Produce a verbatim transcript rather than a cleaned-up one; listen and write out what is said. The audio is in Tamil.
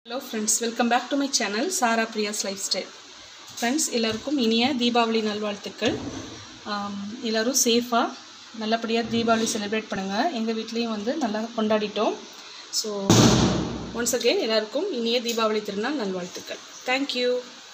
Hello friends, welcome back to my channel Sara Priya's Lifestyle. Friends, எல்லாருக்கும் இனிய தீபாவளி நல்வாழ்த்துக்கள். எல்லாரும் சேஃபா நல்லபடியா தீபாவளி செலிப்ரேட் பண்ணுங்க. எங்க வீட்லயும் வந்து நல்லா கொண்டாடிட்டோம். So once again எல்லாருக்கும் இனிய தீபாவளி திருநாள் நல்வாழ்த்துக்கள். Thank you.